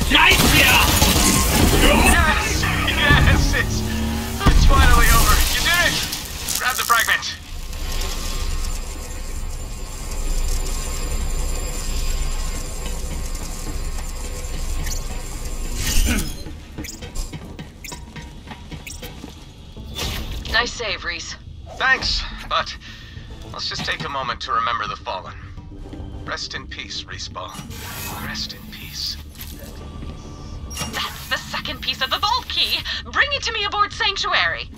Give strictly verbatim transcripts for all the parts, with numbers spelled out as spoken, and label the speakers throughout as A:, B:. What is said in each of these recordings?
A: Yes! Yes! It's, it's finally over. You did it! Grab the fragment.
B: Nice save, Reese.
A: Thanks, but let's just take a moment to remember the fallen. Rest in peace, Respawn. Rest in peace.
B: That's the second piece of the vault key. Bring it to me aboard Sanctuary.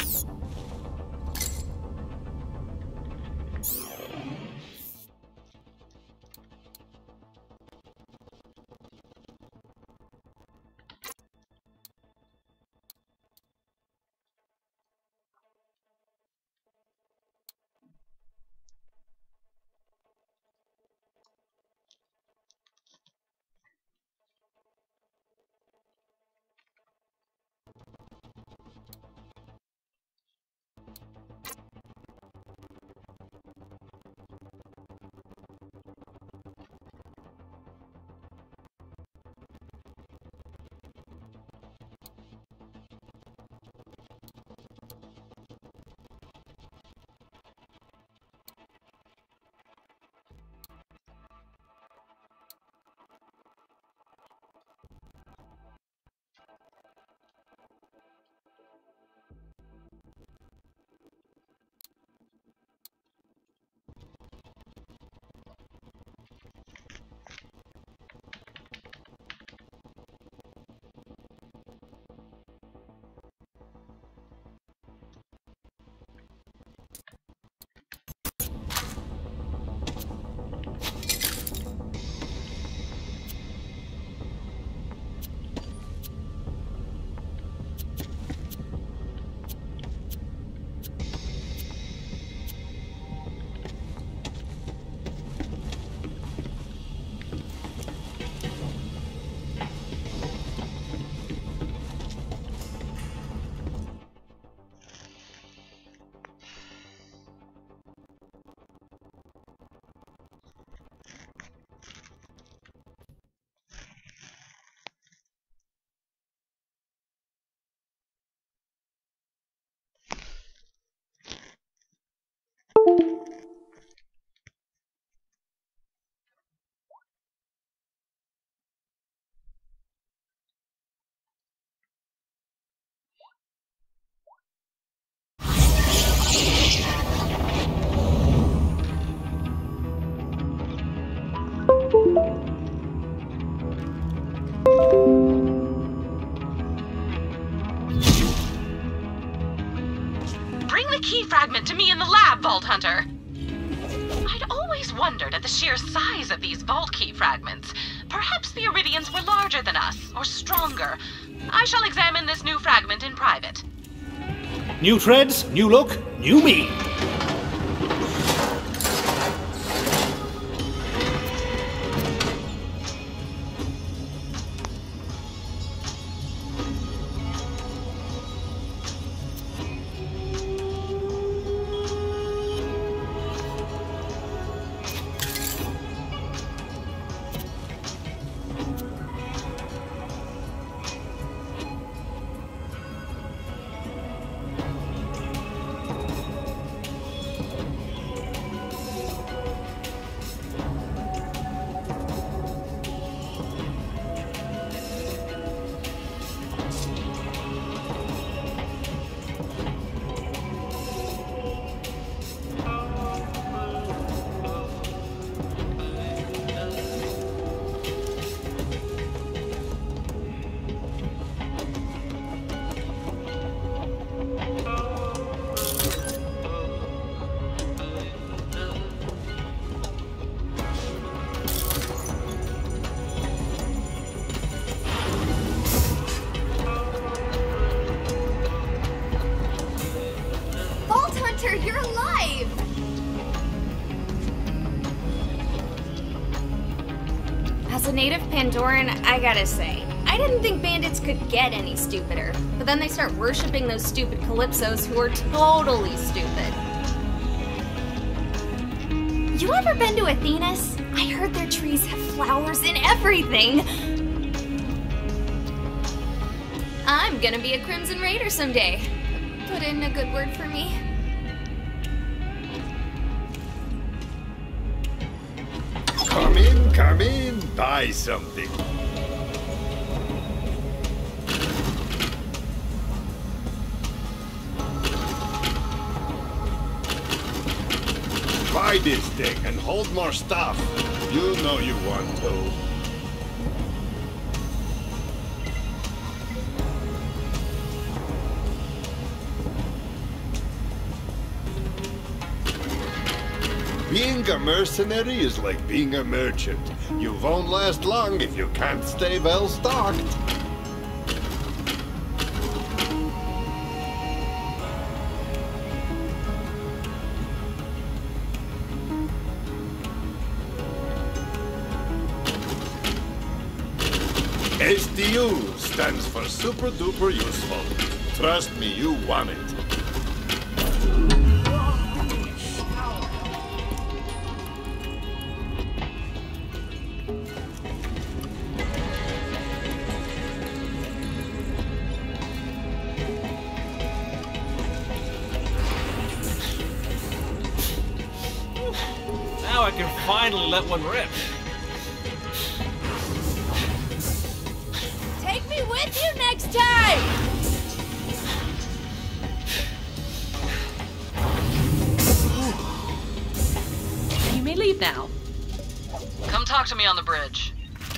B: Bring the key fragment to me in the lab, Vault Hunter. I'd always wondered at the sheer size of these vault key fragments. Perhaps the Iridians were larger than us, or stronger. I shall examine this new fragment in private.
C: New threads, new look, new me.
D: You're alive! As a native Pandoran, I gotta say, I didn't think bandits could get any stupider. But then they start worshipping those stupid Calypsos who are totally stupid. You ever been to Athenas? I heard their trees have flowers and everything! I'm gonna be a Crimson Raider someday. Put in a good word for me.
E: Come in, come in, buy something. Buy this thing and hold more stuff. You know you want to. Being a mercenary is like being a merchant. You won't last long if you can't stay well stocked. S D U stands for super duper useful. Trust me, you want it.
C: Now I can finally let one rip.
D: Take me with you next time!
B: You may leave now. Come talk to me on the bridge.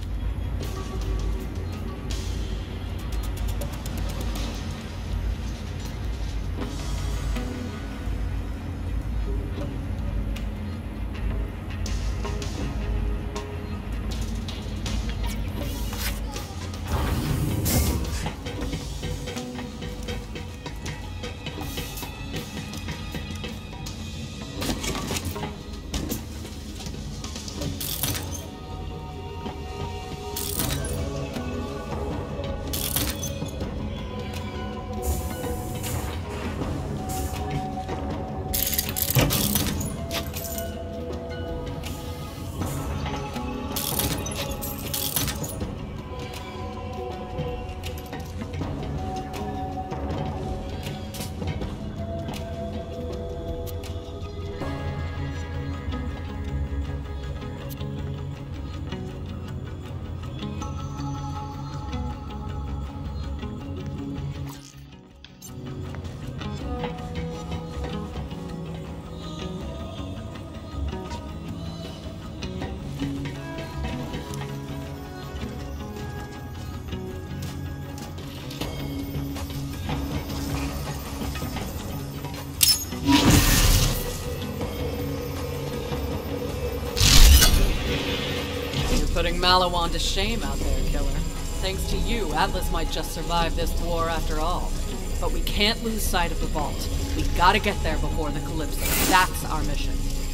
F: Putting Maliwan to shame out there, killer. Thanks to you, Atlas might just survive this war after all. But we can't lose sight of the vault. We gotta get there before the Calypso. That's our mission.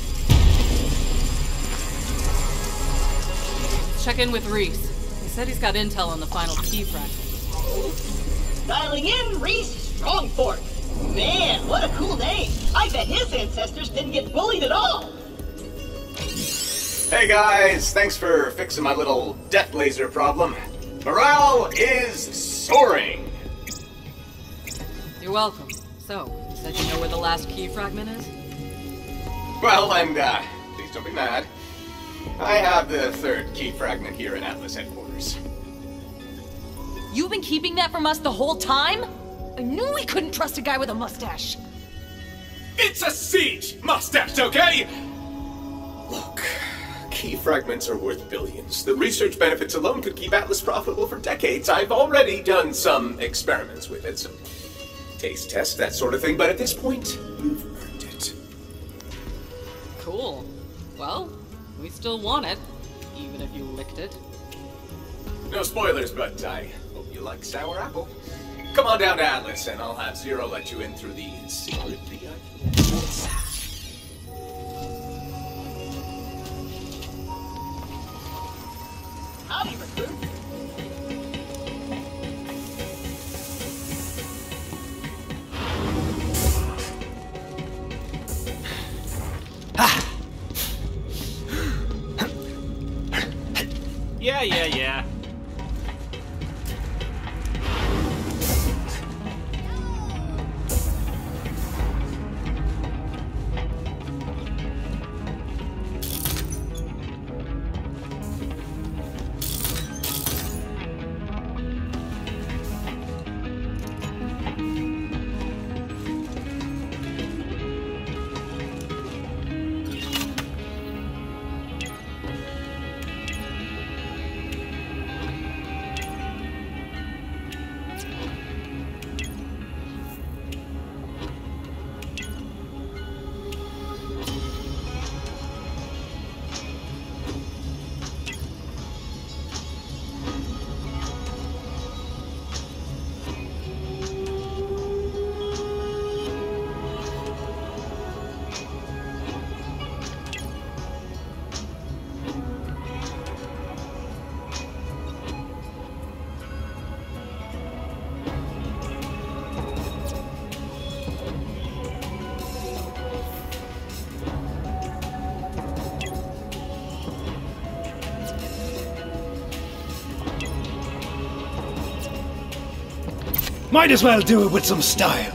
F: Let's check in with Reese. He said he's got intel on the final key fragment.
G: Dialing in, Reese Strongport. Man, what a cool name. I bet his ancestors didn't get bullied at all.
A: Hey guys, thanks for fixing my little death laser problem. Morale is soaring.
F: You're welcome. So, you said you know where the last key fragment is?
A: Well, and uh, please don't be mad. I have the third key fragment here in Atlas headquarters.
H: You've been keeping that from us the whole time? I knew we couldn't trust a guy with a mustache.
A: It's a siege mustache, okay? Look, key fragments are worth billions. The research benefits alone could keep Atlas profitable for decades. I've already done some experiments with it, some taste tests, that sort of thing, but at this point, you've earned it.
F: Cool. Well, we still want it, even if you licked it.
A: No spoilers, but I hope you like sour apple. Come on down to Atlas, and I'll have Zero let you in through the secret V I P.
G: Howdy, recruit.
C: Yeah, yeah, yeah. Might as well do it with some style.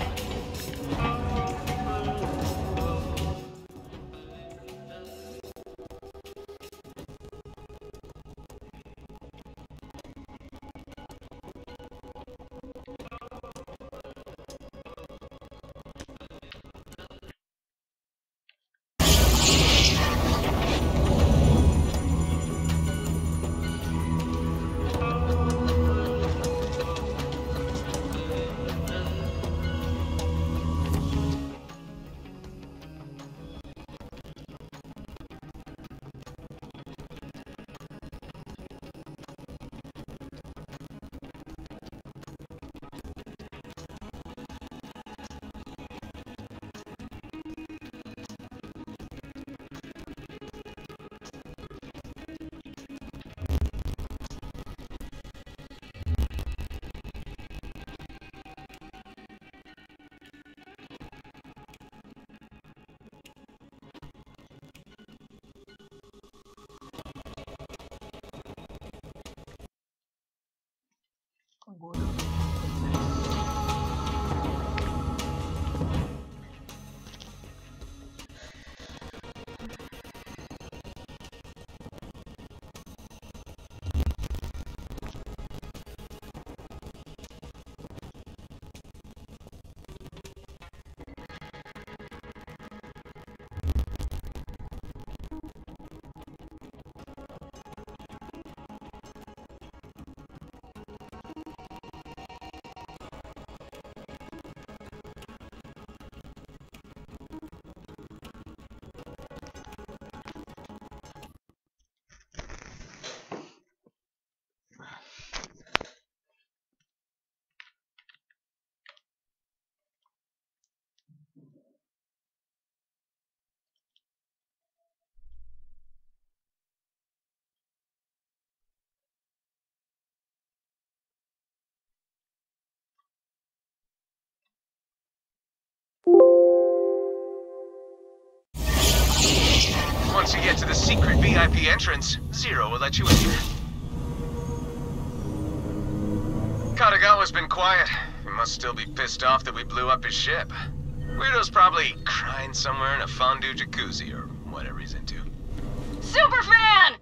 A: Once you get to the secret V I P entrance, Zero will let you in. Katagawa's been quiet. He must still be pissed off that we blew up his ship. Weirdo's probably crying somewhere in a fondue jacuzzi or whatever he's into.
B: Superfan!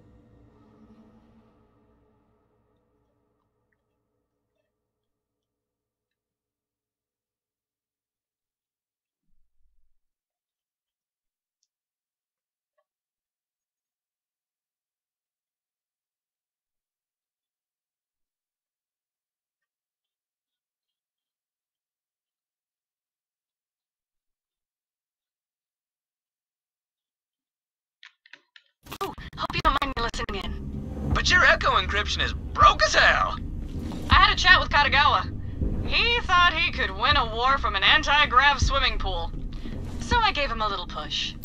B: Hope you don't mind me listening in.
A: But your echo encryption is broke as hell!
B: I had a chat with Katagawa. He thought he could win a war from an anti-grav swimming pool. So I gave him a little push.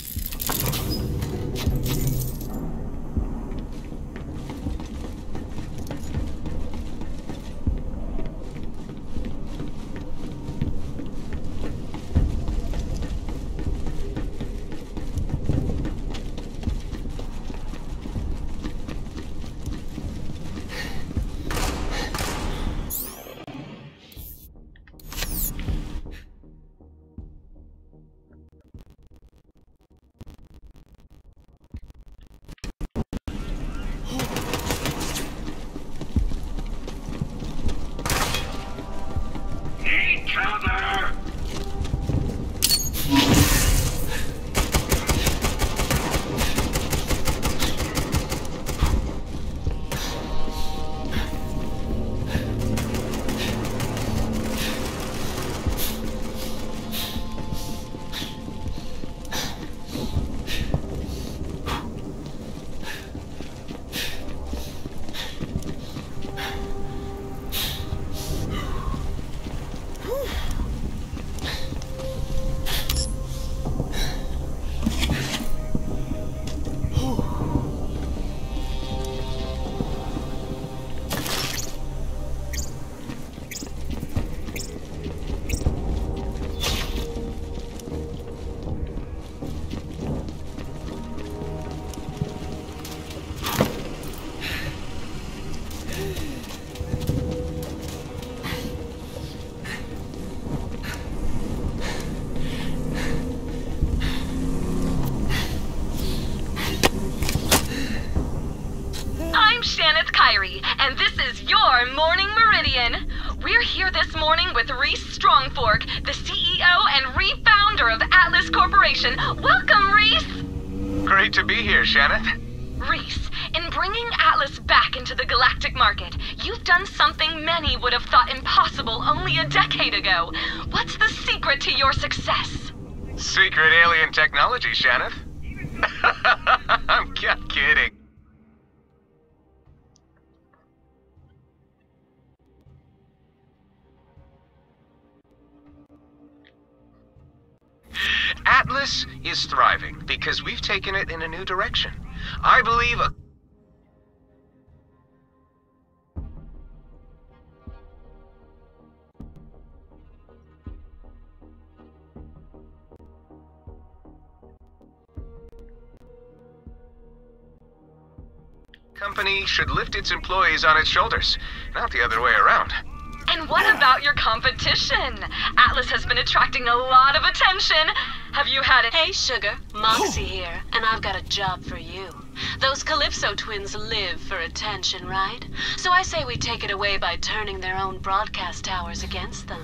B: here this morning with Reese Strongfork, the C E O and refounder of Atlas Corporation. Welcome, Reese!
I: Great to be here, Shannon.
B: Reese, in bringing Atlas back into the galactic market, you've done something many would have thought impossible only a decade ago. What's the secret to your success?
I: Secret alien technology, Shannon. I'm kidding. Atlas is thriving because we've taken it in a new direction. I believe a company should lift its employees on its shoulders, not the other way around.
B: And what about your competition? Atlas has been attracting a lot of attention. Have you had it?
J: Hey, Sugar. Moxie here, and I've got a job for you. Those Calypso twins live for attention, right? So I say we take it away by turning their own broadcast towers against them.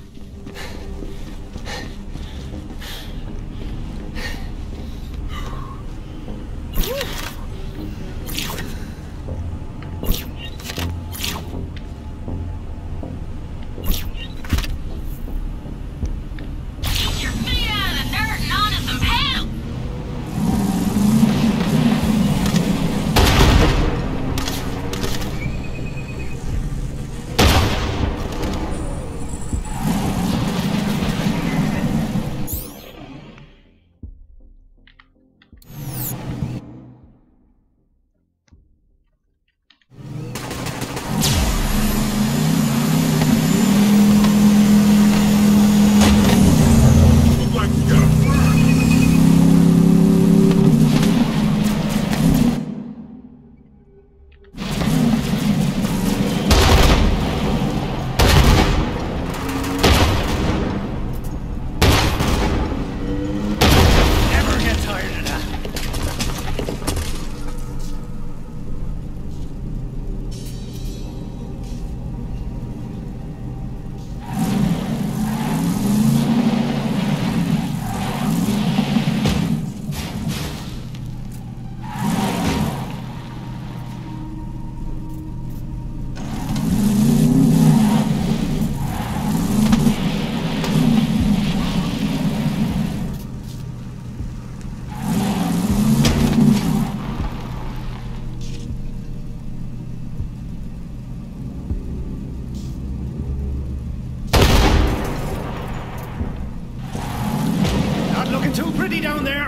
C: Too pretty down there!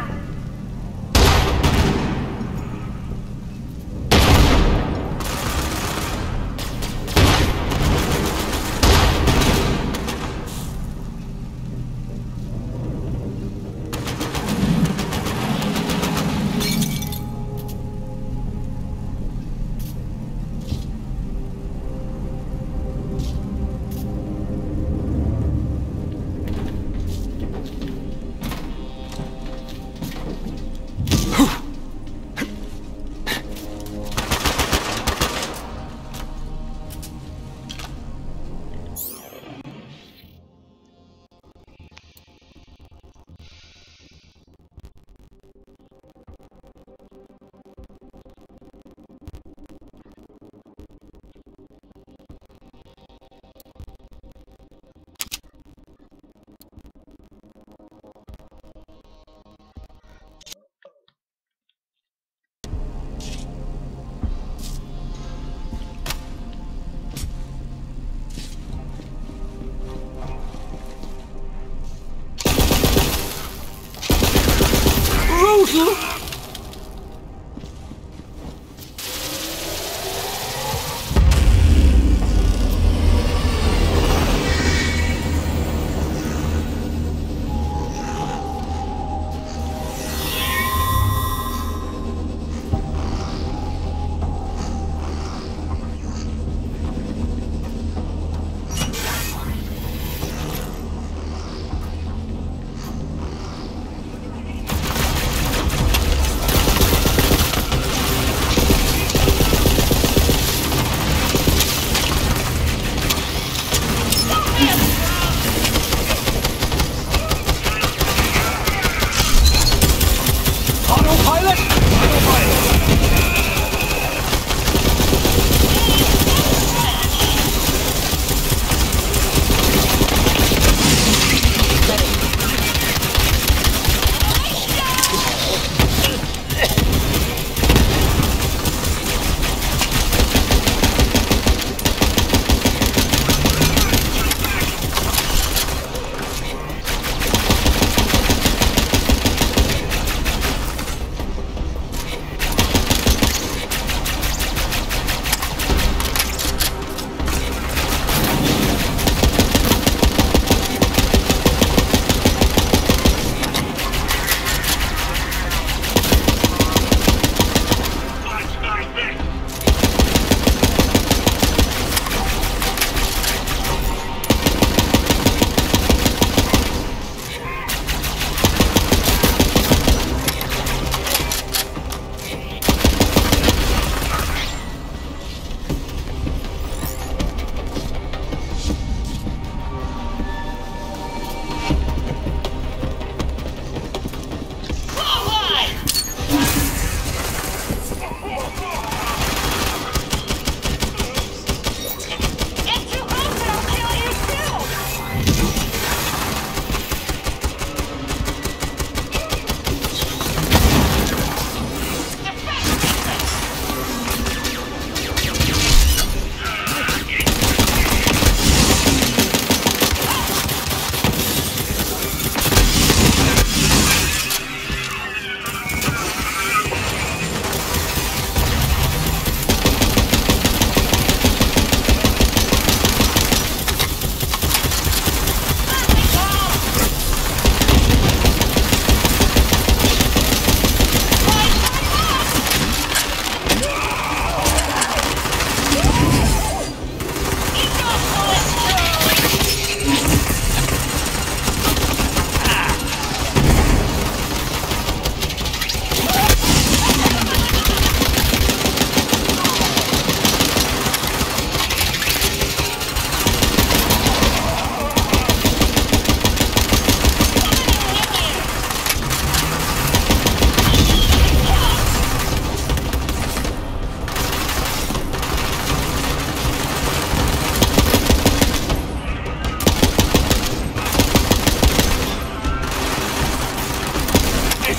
C: Brutal!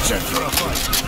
C: Set for a fight.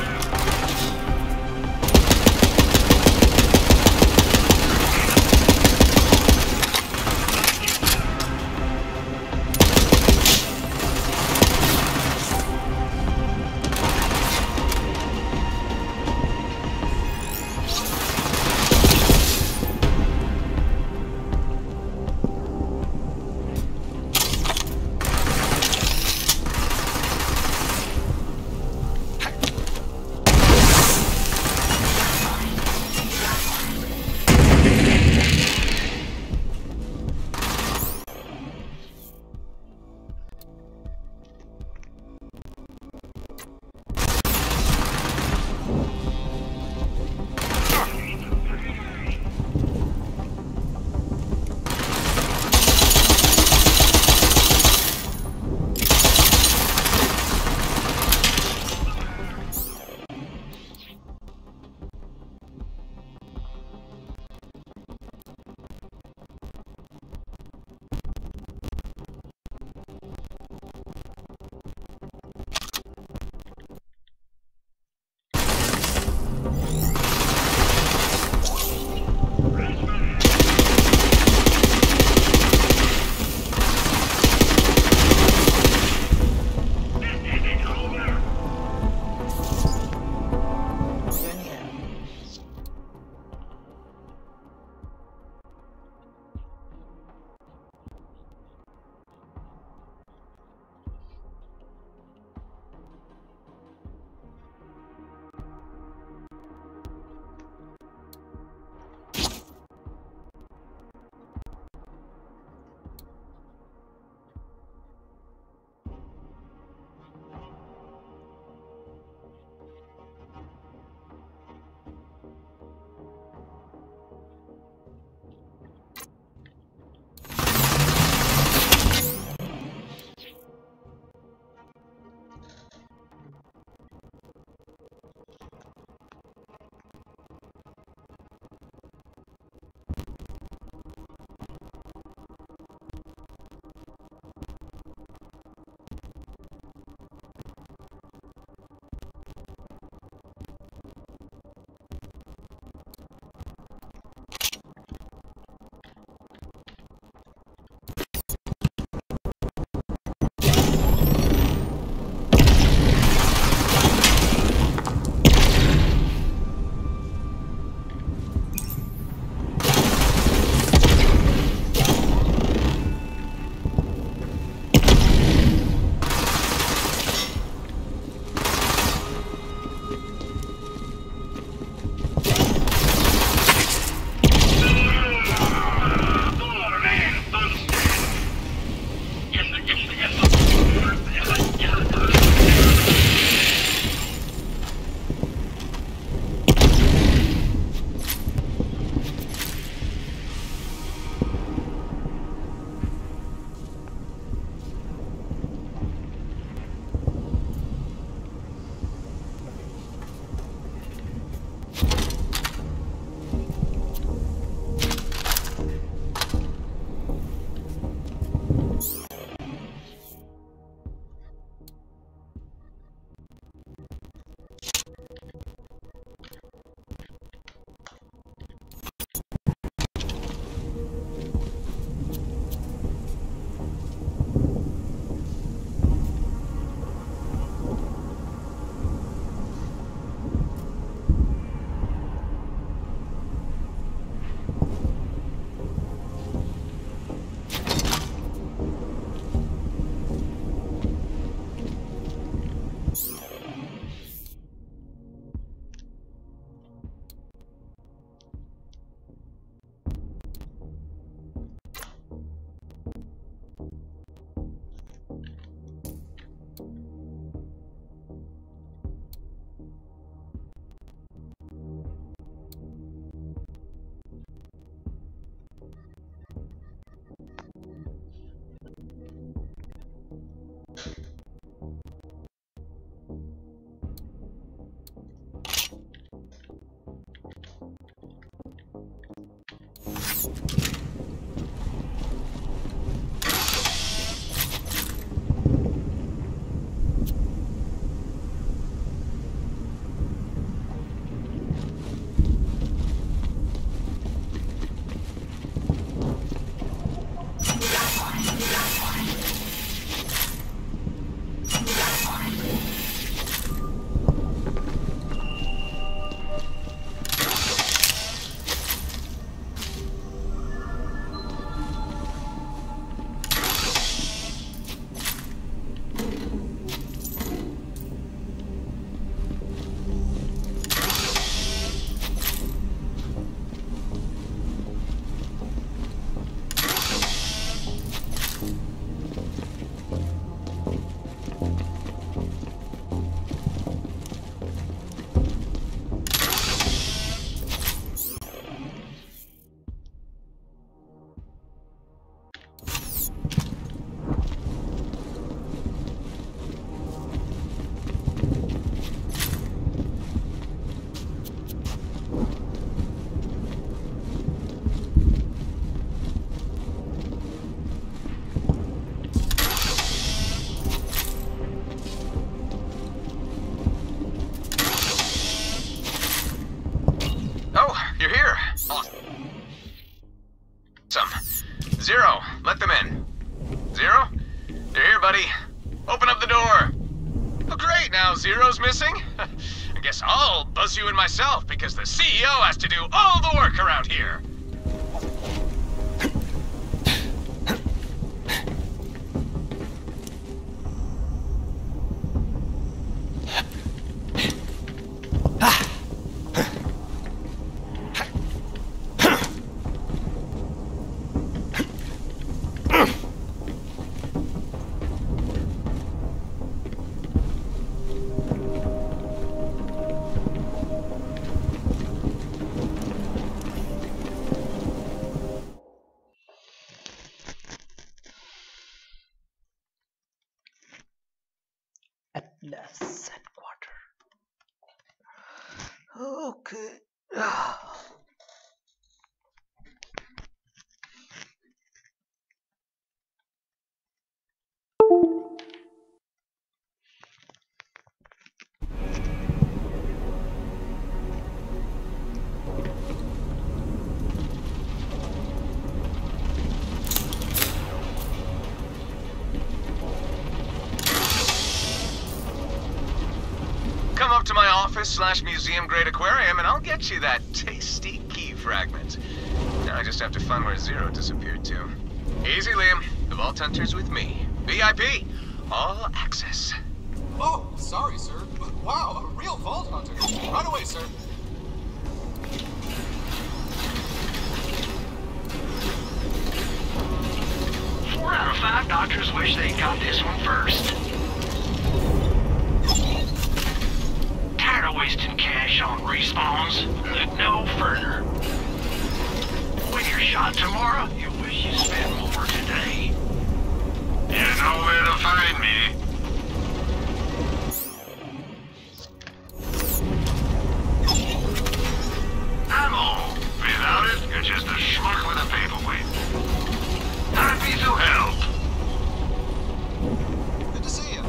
I: everybody. Open up the door. Oh, great, now Zero's missing? I guess I'll buzz you in myself, because the C E O has to do all the work around here.
K: Atlas headquarters. Okay.
I: Come up to my office slash museum grade aquarium and I'll get you that tasty key fragment. Now I just have to find where Zero disappeared to. Easy, Liam. The Vault Hunter's with me. V I P. All access.
L: Oh, sorry, sir. Wow, a real Vault Hunter. Right away, sir.
M: Four out of five doctors wish they'd got this one first. Tired of wasting cash on respawns? Look no further. When you're shot tomorrow, you wish you spent more today. You know where to find me. I'm all. Without it, you're just a schmuck with a paperweight. Happy to help.
L: Good to see you.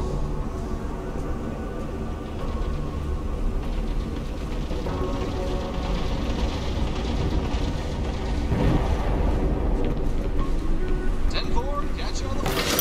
L: ten four, catch you on the way.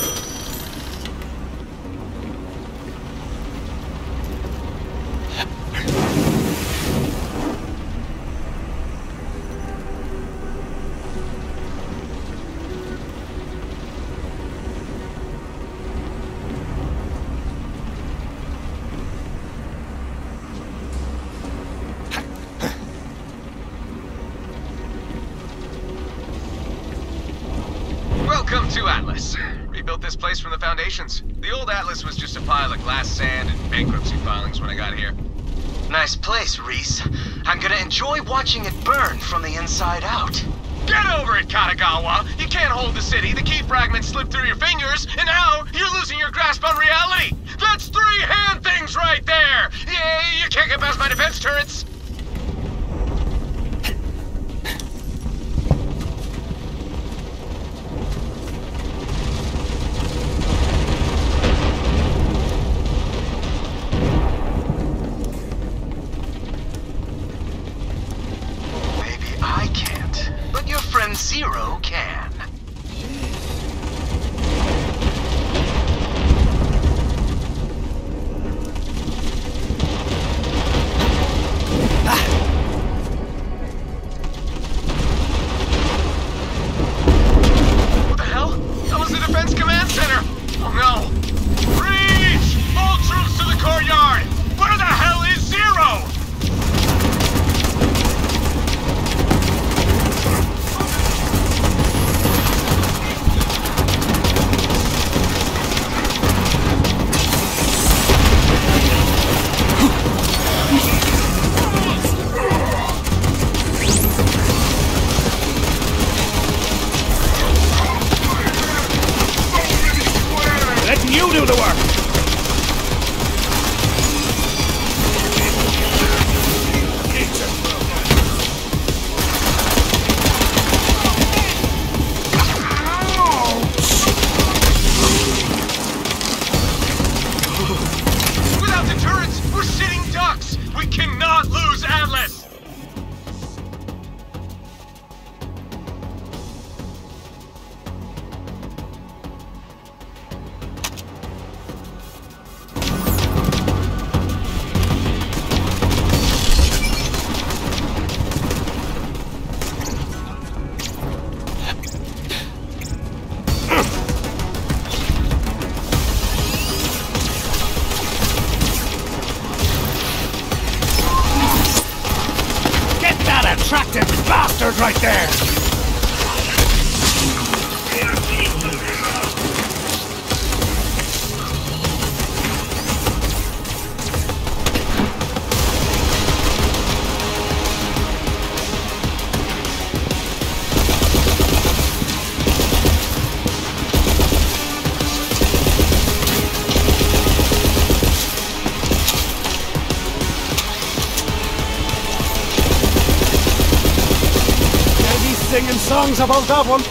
I: Welcome to Atlas. Rebuilt this place from the foundations. The old Atlas was just a pile of glass sand and bankruptcy filings when I got here.
N: Nice place, Reese. I'm gonna enjoy watching it burn from the inside out.
I: Get over it, Katagawa! You can't hold the city, the key fragments slipped through your fingers, and now you're losing your grasp on reality! That's three hand things right there! Yeah, you can't get past my defense turrets!
N: Zero can.
C: bastard right there! Singing songs about that one.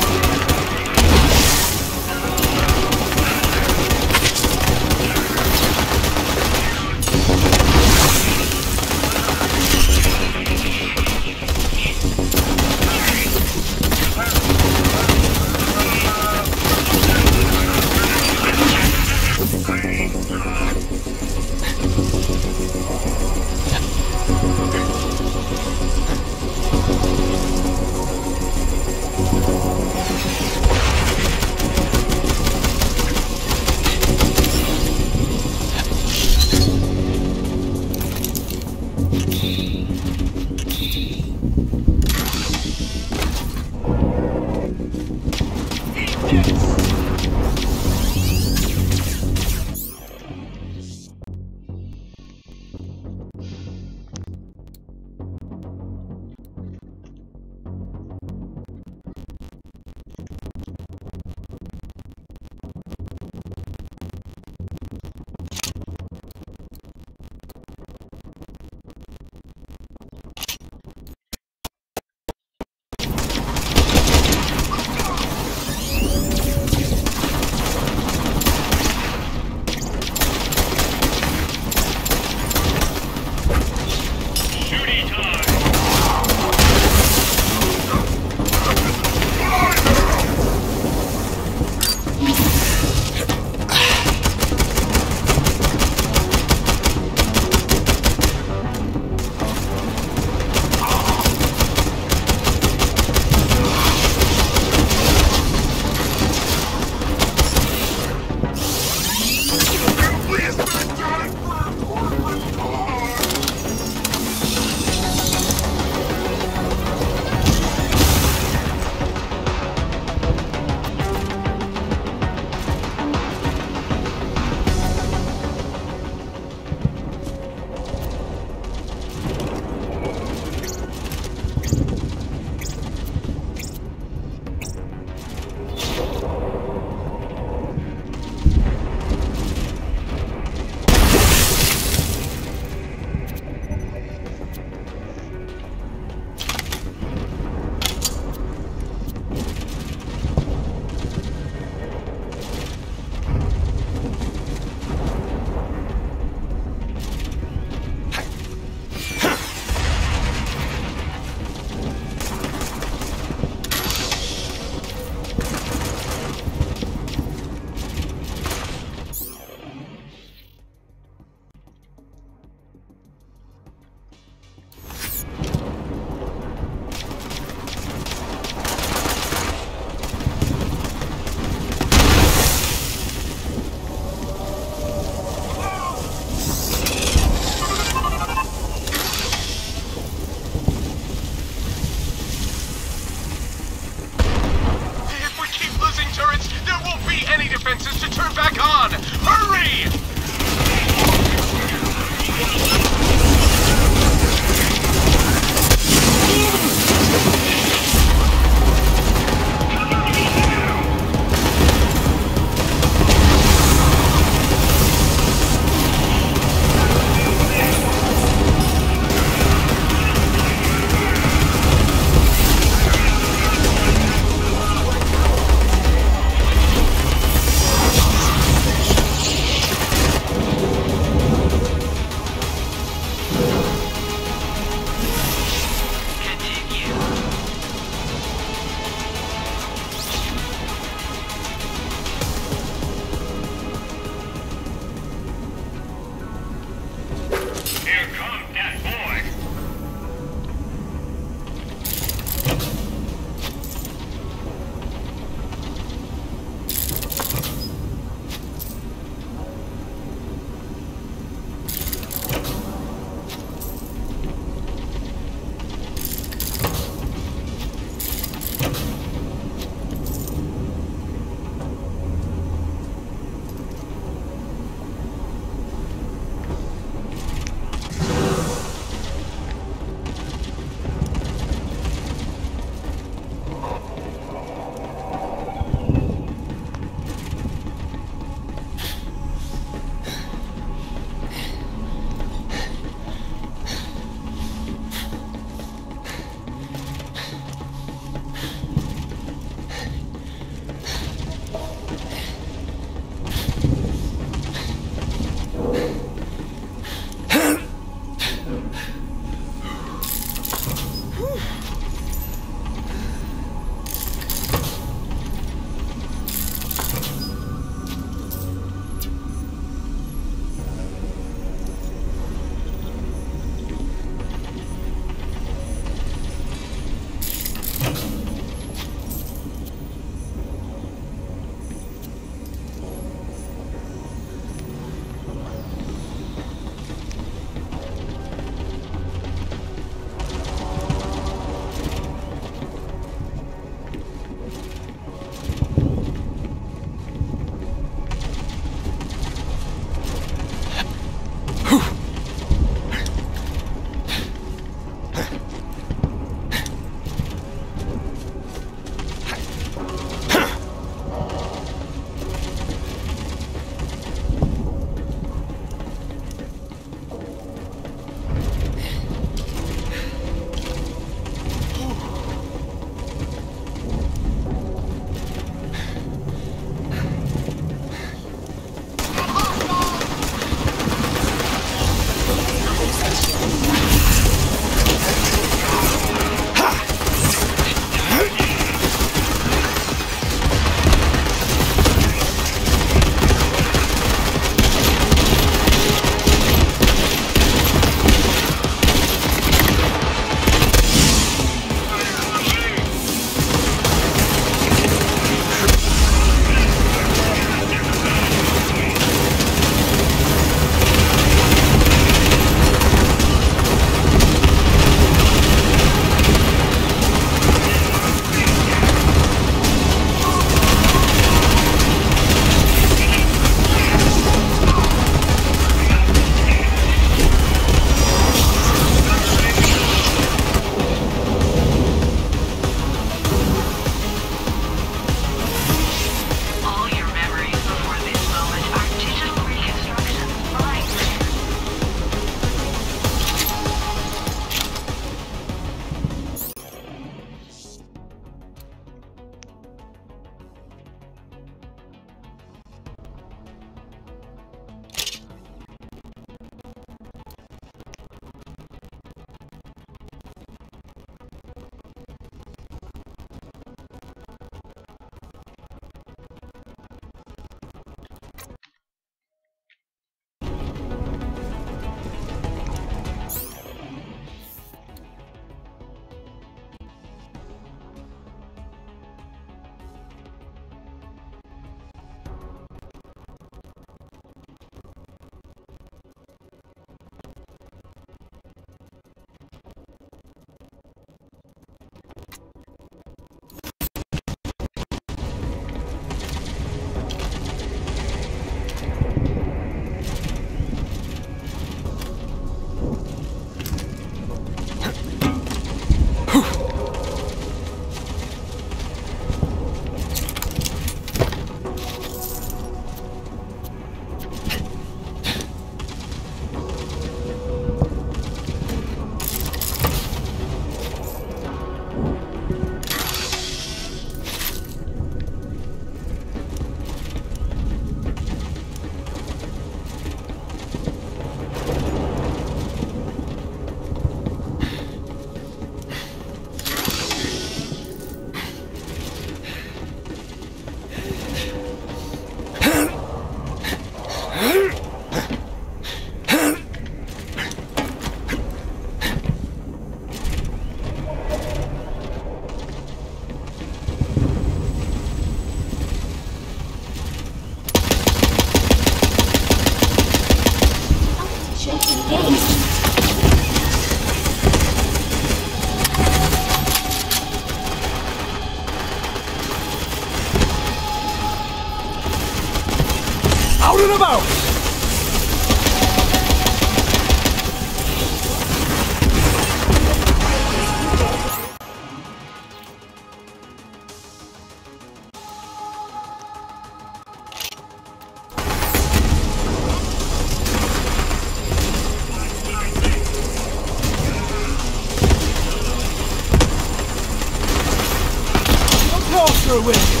C: we're with you.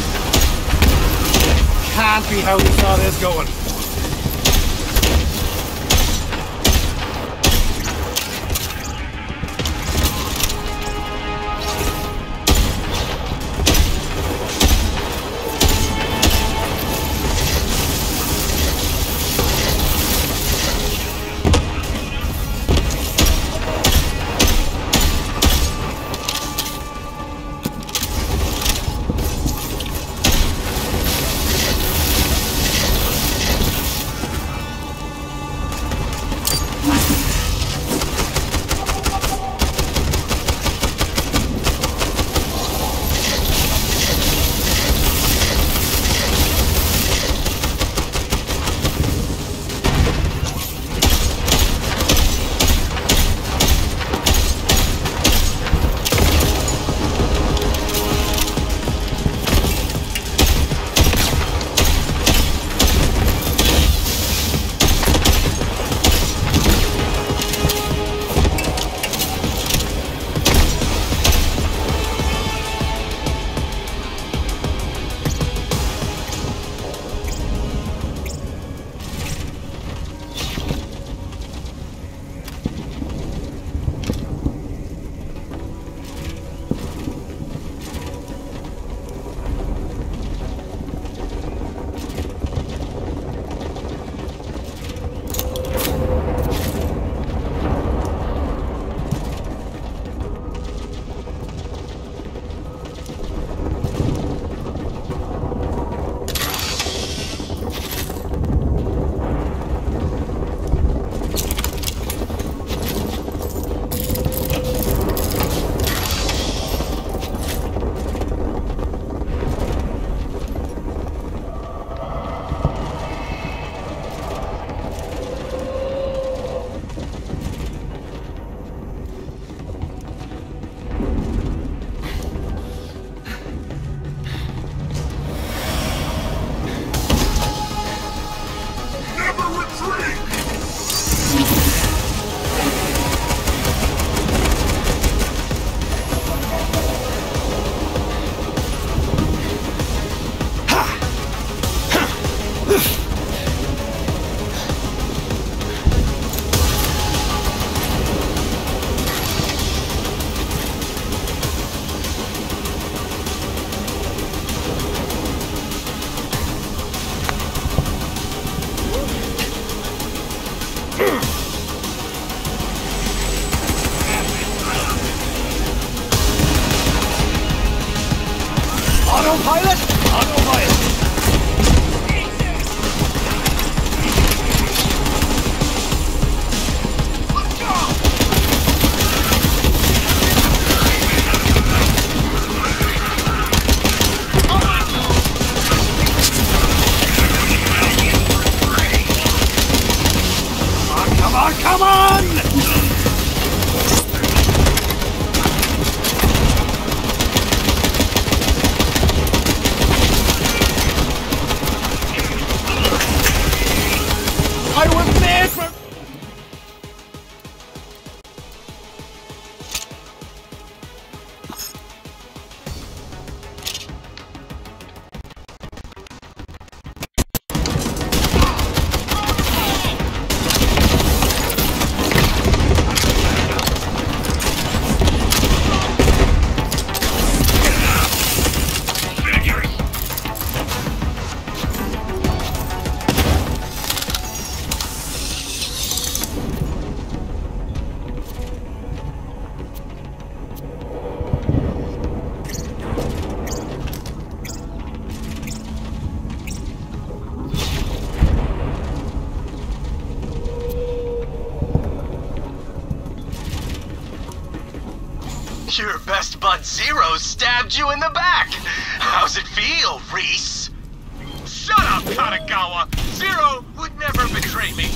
C: Can't be how we saw this going. Autopilot! Autopilot! Come on, come on! I was made for...
N: Your best bud Zero stabbed you in the back. How's it feel, Reese?
I: Shut up, Kanagawa! Zero would never betray me.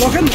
C: looking?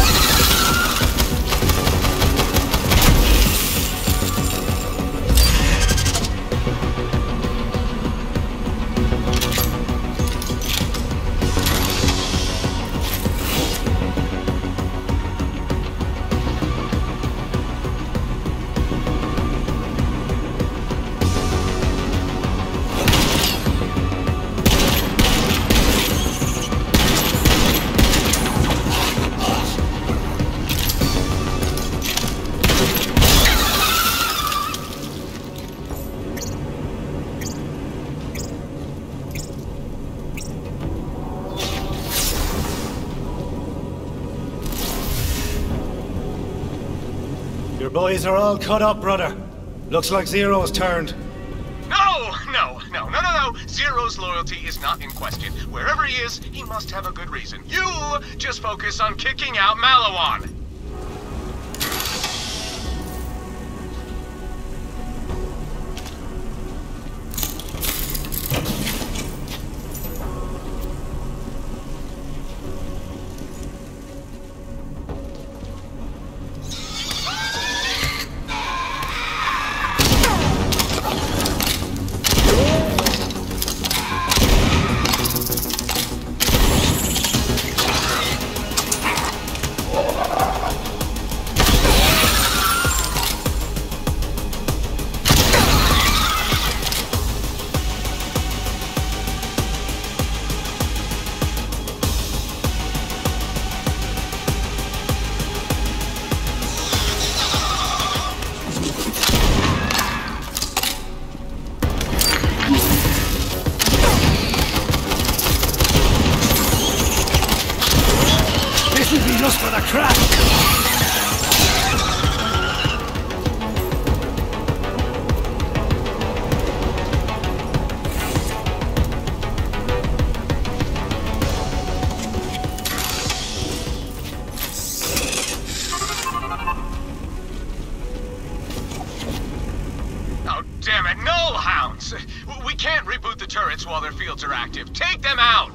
C: Your boys are all cut up, brother. Looks like Zero's turned.
I: No, no, no, no, no, no. Zero's loyalty is not in question. Wherever he is, he must have a good reason. You just focus on kicking out Maliwan.
C: Just for the crack!
I: Oh, damn it, no, Hounds! We can't reboot the turrets while their fields are active. Take them out!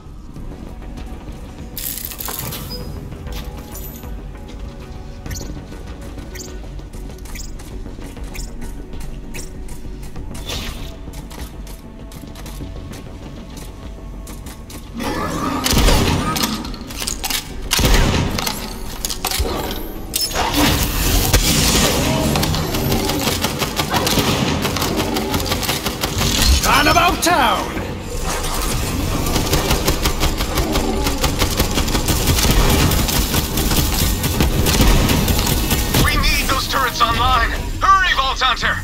C: About town!
I: We need those turrets online! Hurry, Vault Hunter!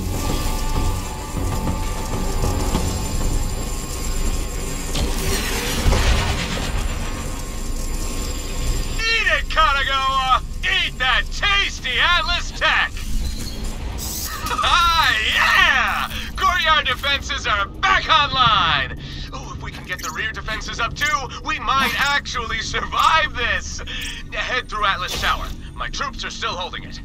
I: Eat it, Kanagawa! Eat that tasty Atlas tech! Ah, yeah! Courtyard defenses are back online! Oh, if we can get the rear defenses up too, we might actually survive this! Head through Atlas Tower. My troops are still holding it.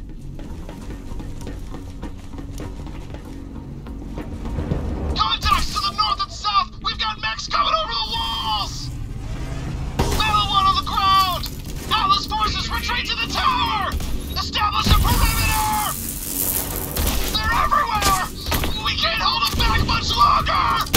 L: Contacts to the north and south! We've got mechs coming over the walls! Maliwan on the ground! Atlas forces retreat to the tower! Establish a perimeter! They're everywhere! We can't hold them back much longer!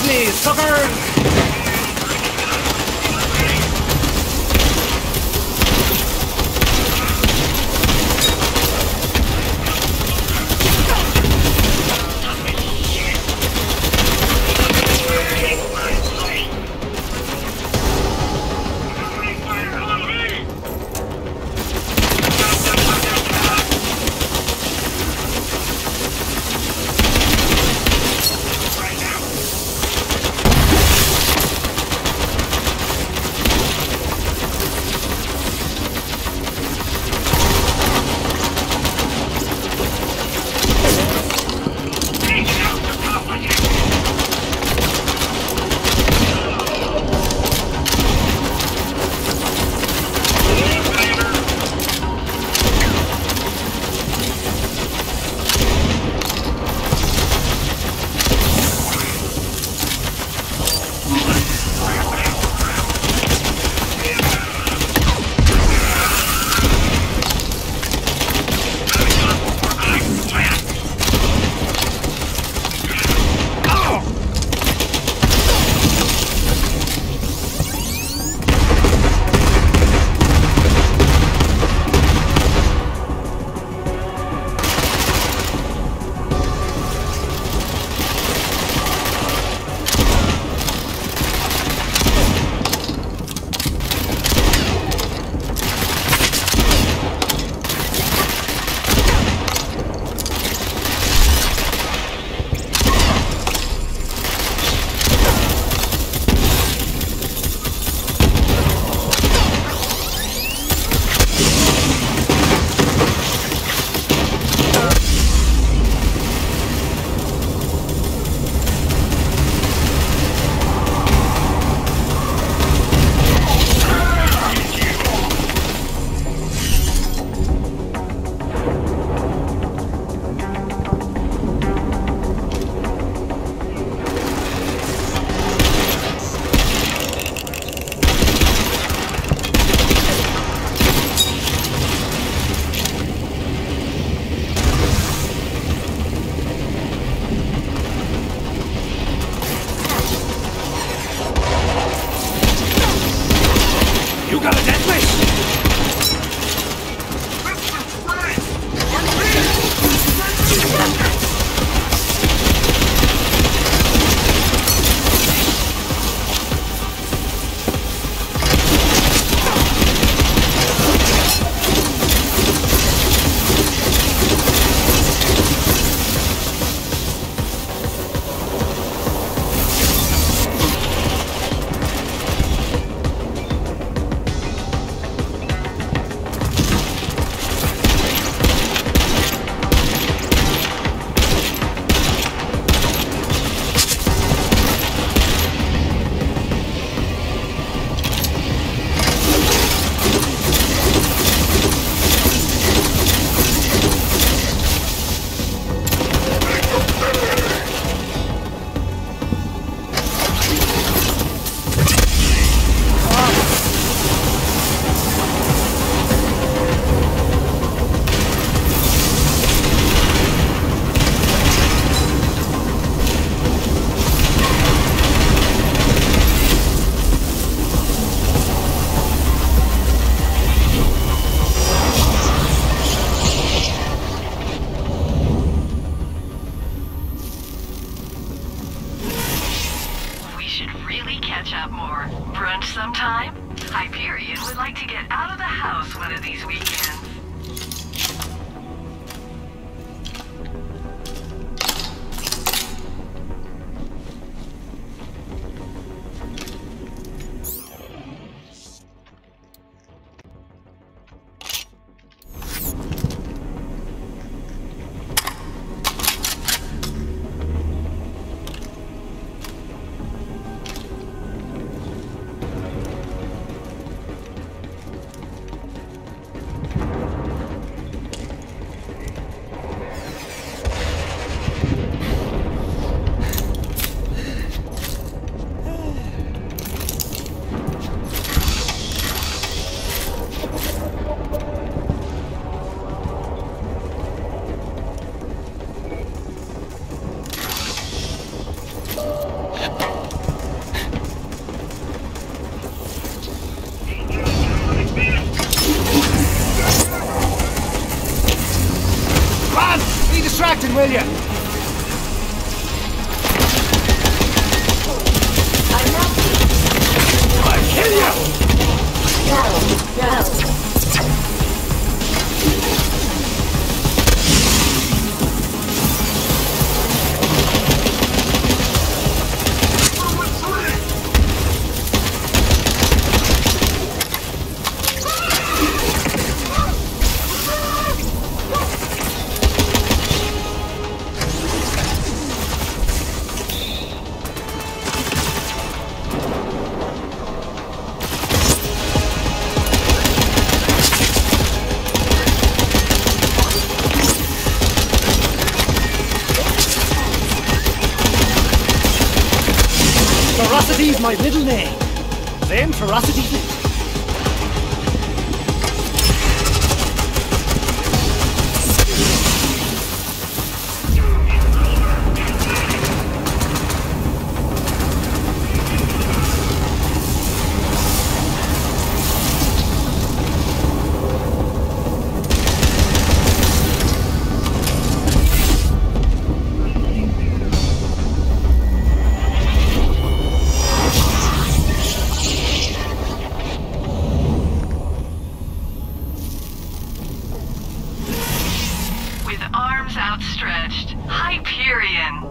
C: me, suckers!
O: sometime? Hyperion would like to get out of the house one of these weekends.
J: You
C: will you? I'll kill you!
D: No, no.
C: Ferocity's my middle name. Then Ferocity's it.
O: Outstretched, Hyperion.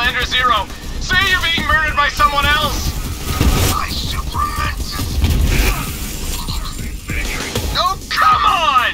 I: Commander Zero. Say you're being murdered by someone else!
L: I supermented!
I: Oh, come on!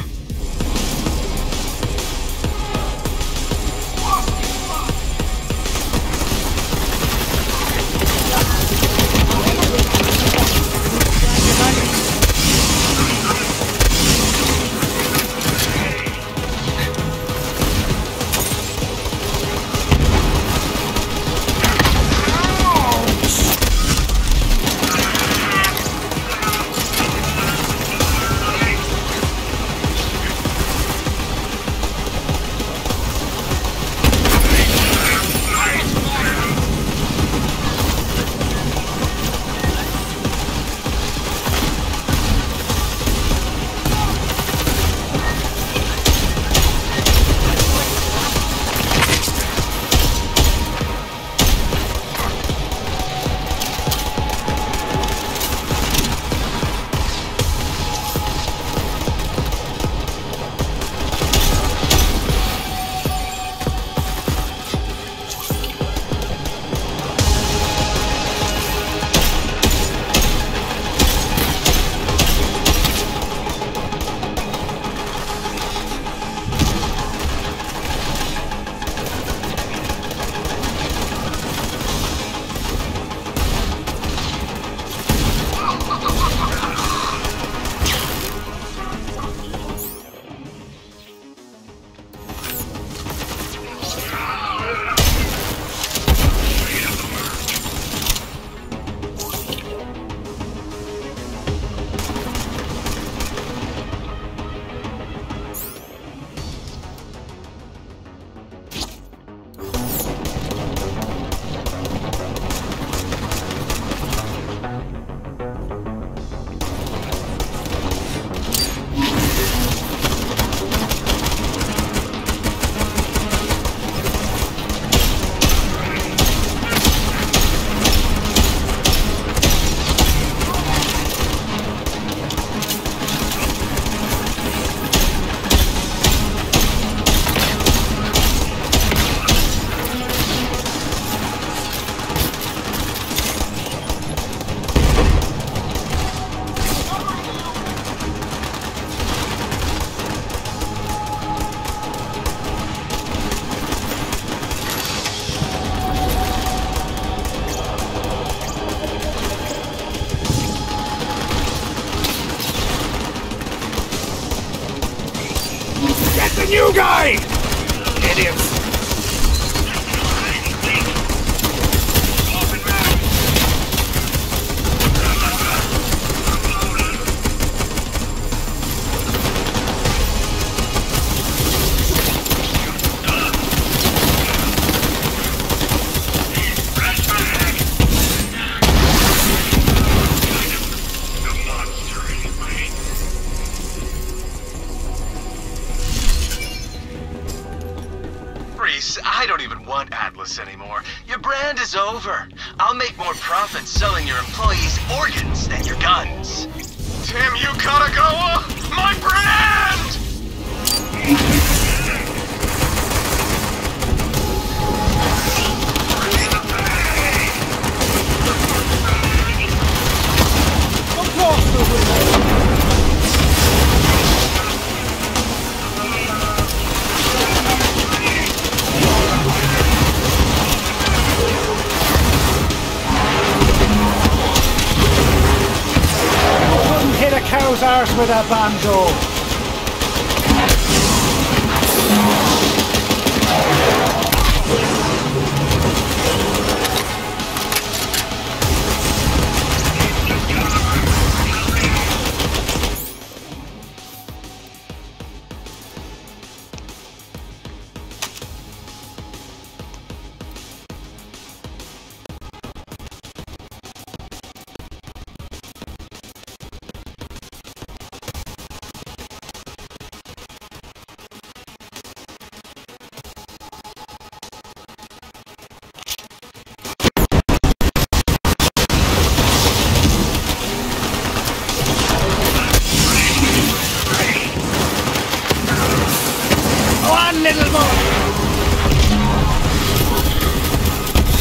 C: The new guy! Idiots!
N: I don't even want Atlas anymore. Your brand is over. I'll make more profit selling your employees organs than your guns.
I: Damn you, Katagawa! My brand!
C: Hit a cow's arse with a banjo! little more!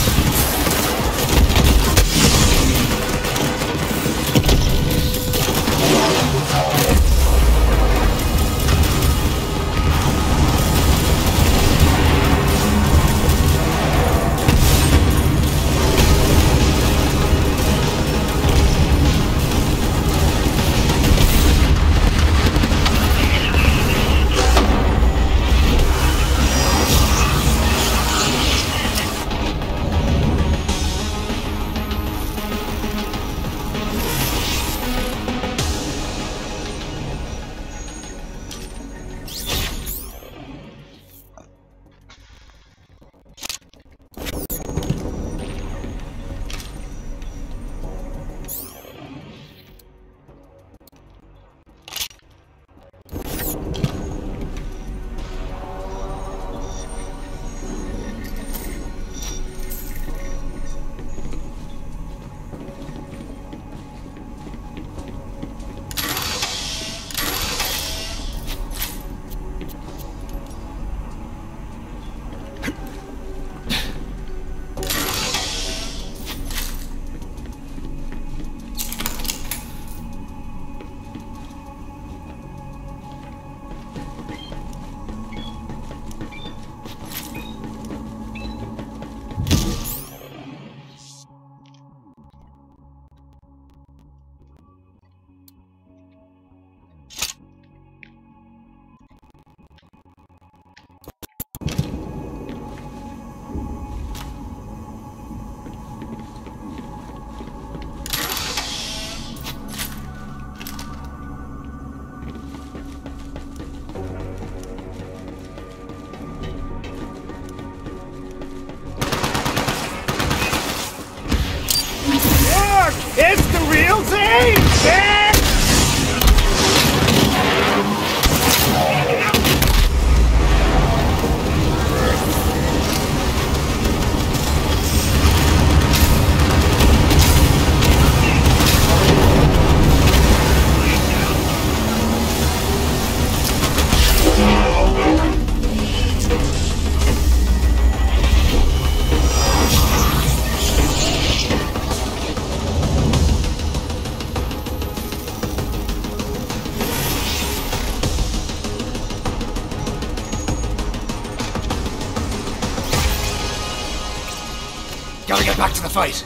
C: Gotta get back to the fight.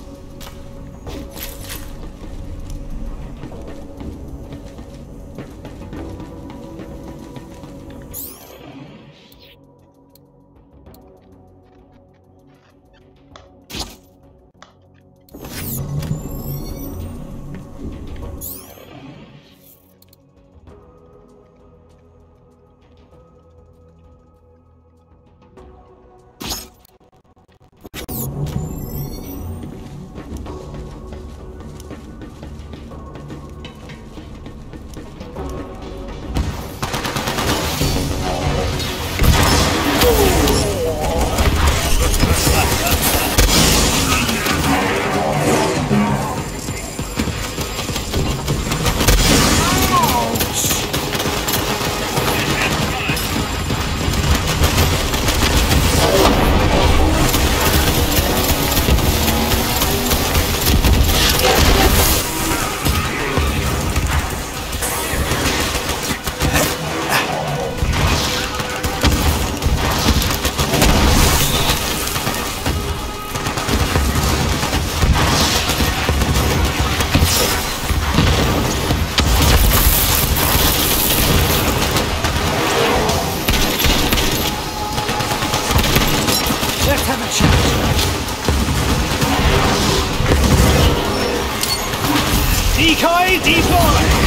C: Decoy deploy!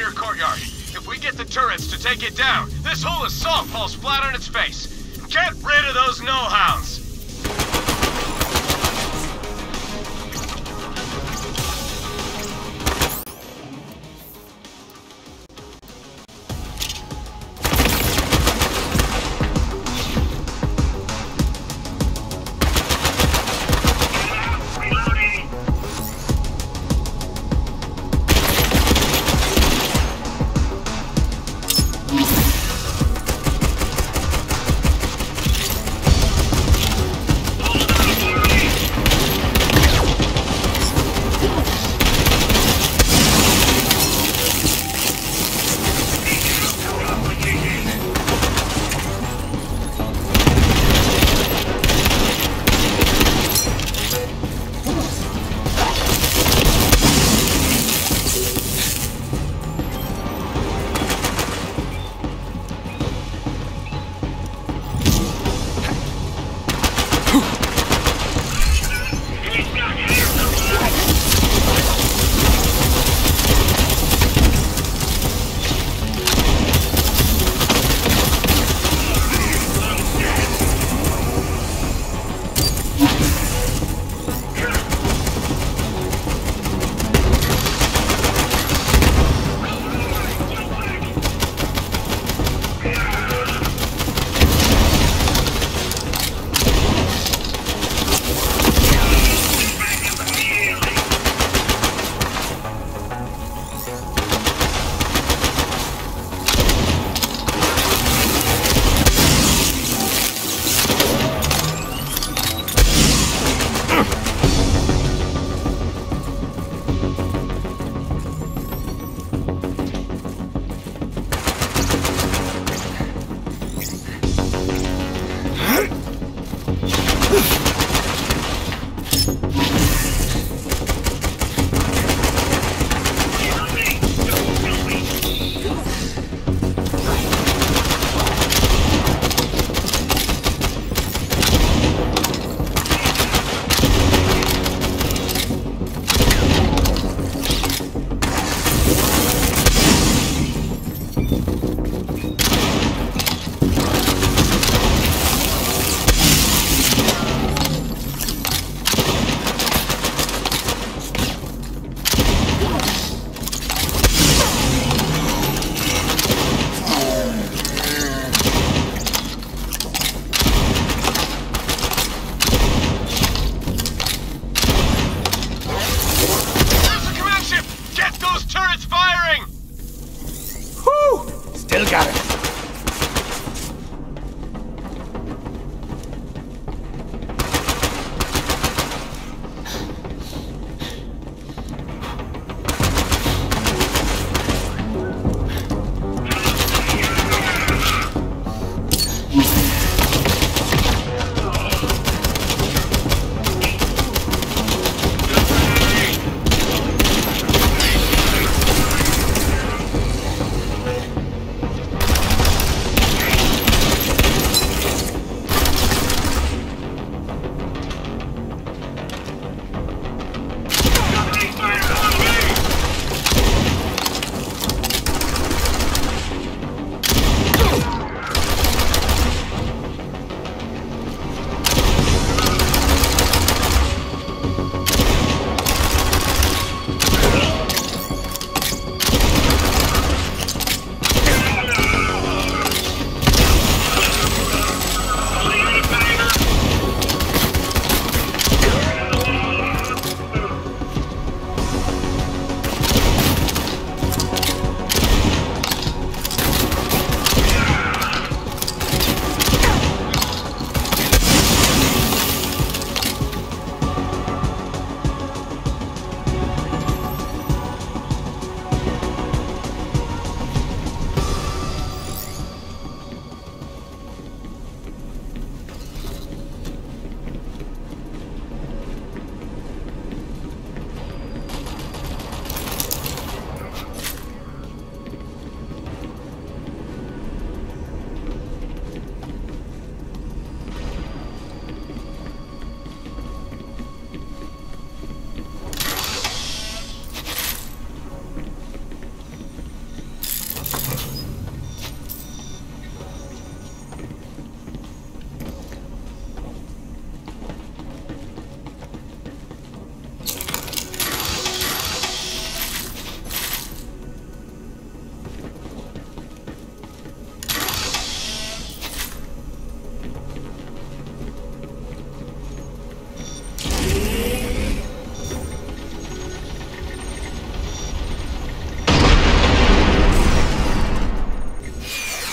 I: near courtyard. If we get the turrets to take it down, this whole assault falls flat on its face. Get rid of those no-hounds!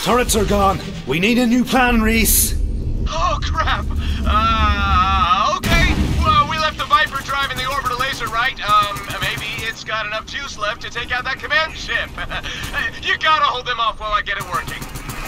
C: Turrets are gone. We need a new plan, Reese.
I: Oh, crap. Uh, okay. Well, we left the Viper drive in the orbital laser, right? Um, maybe it's got enough juice left to take out that command ship. You gotta hold them off while I get it working.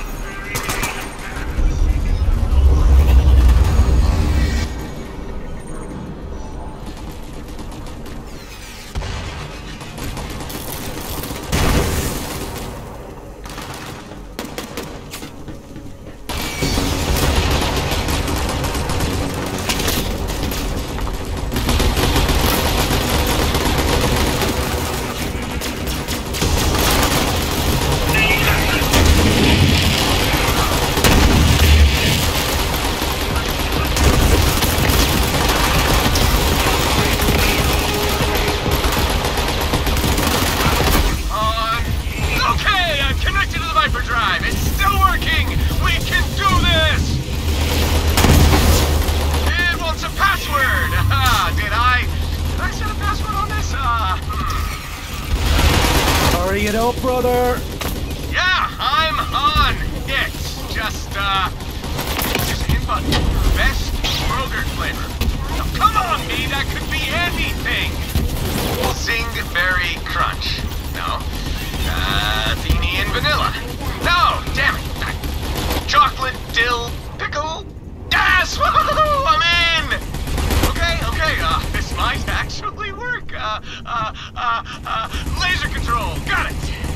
C: Hurry it up, brother!
I: Yeah, I'm on it. Just, uh, just input best yogurt flavor. Now, come on, me, that could be anything. Zingberry Crunch. No. Uh, Beanie and Vanilla. No, damn it. Chocolate Dill Pickle. Yes! Woohoo! I'm in! Okay, okay, uh, this might actually work. Uh, uh, uh, uh, laser control. Got it.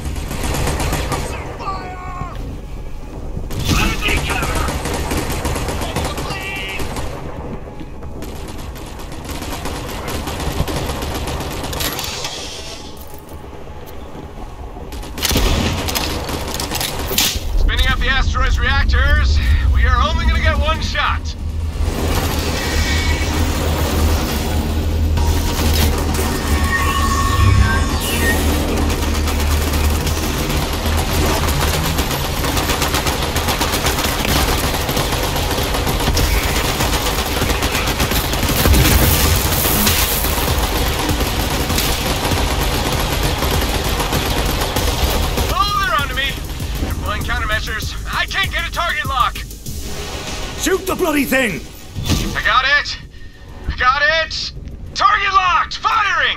I: Spinning up the asteroid's reactors. We are only gonna get one shot. I can't get a target lock!
C: Shoot the bloody thing!
I: I got it! I got it! Target locked! Firing!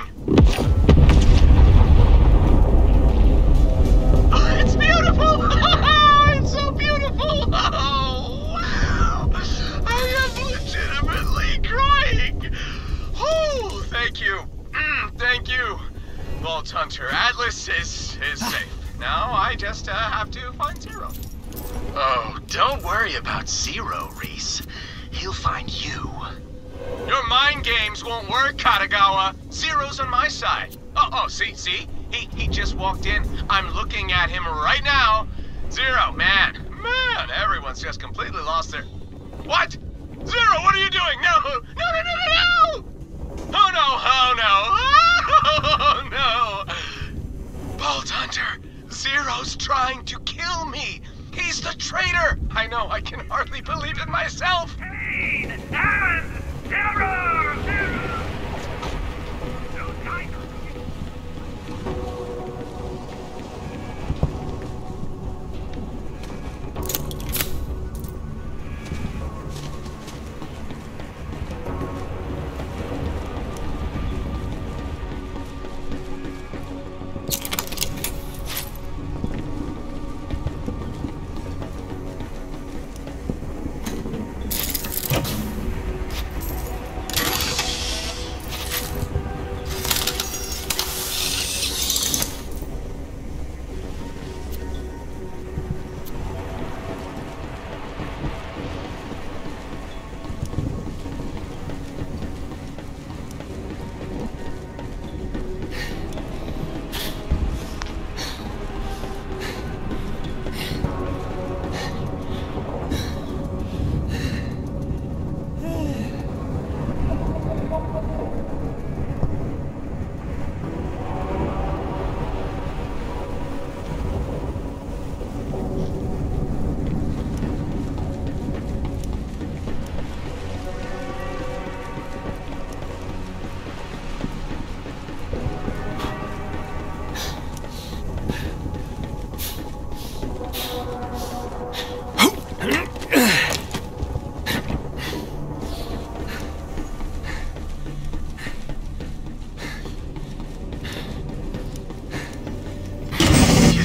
I: Oh, it's beautiful! It's so beautiful! Oh, wow! I am legitimately crying! Oh, thank you. Mm, thank you. Vault Hunter, Atlas is, is safe. Now I just uh, have to find Zero.
N: Oh, don't worry about Zero, Reese. He'll find you.
I: Your mind games won't work, Katagawa. Zero's on my side. Oh, oh, see, see? He, he just walked in. I'm looking at him right now. Zero, man, man, everyone's just completely lost their... What? Zero, what are you doing? No, no, no, no, no, no! Oh, no, oh, no. Oh, no. Vault Hunter. Zero's trying to kill me! He's the traitor! I know, I can hardly believe it myself!
M: Hey, and Zero! Zero! No time.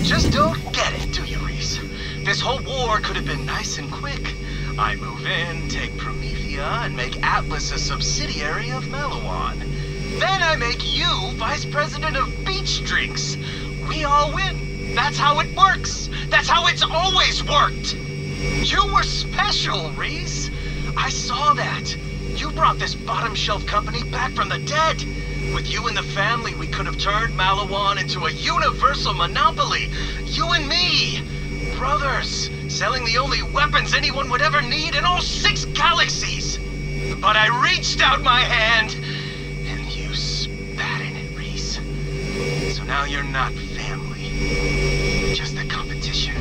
N: just don't get it, do you, Reese? This whole war could have been nice and quick. I move in, take Promethea, and make Atlas a subsidiary of Maliwan. Then I make you vice president of Beach Drinks. We all win. That's how it works. That's how it's always worked. You were special, Reese. I saw that. You brought this bottom shelf company back from the dead. With you in the family, we could have turned Maliwan into a universal monopoly. You and me. Brothers, selling the only weapons anyone would ever need in all six galaxies. But I reached out my hand, and you spat in it, Reese. So now you're not family, just the competition.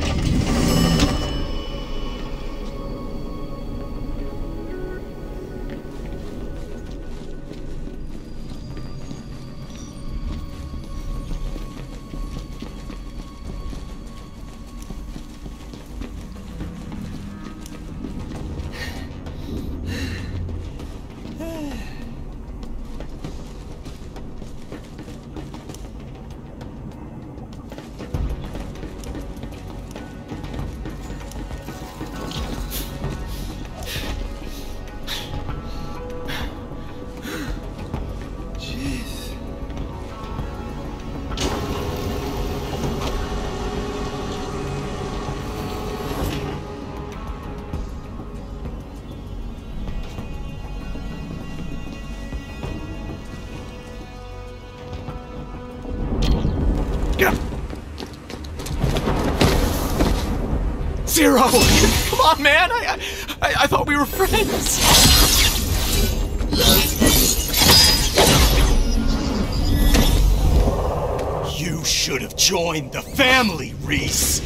A: Zero! Come on, man! I, I, I thought we were friends!
C: You should have joined the family, Reese!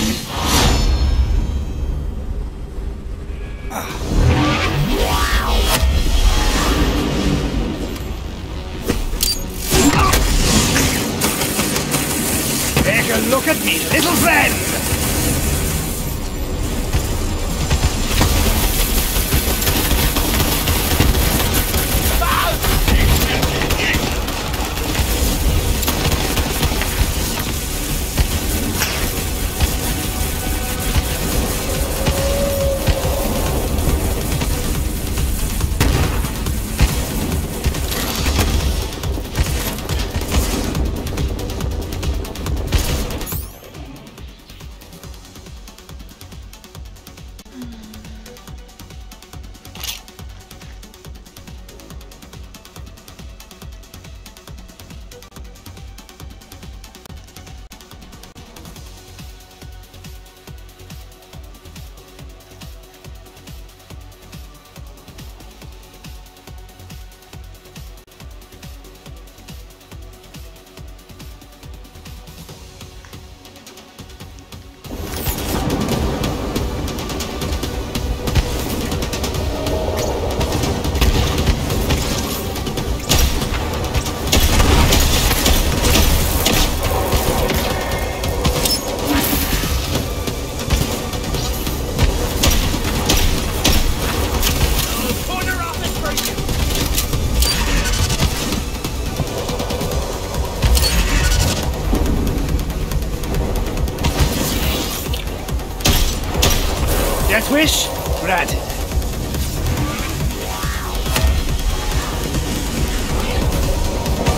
C: Take a look at me, little friend! Death wish? Granted.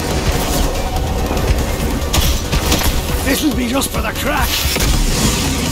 C: This'll be just for the crack.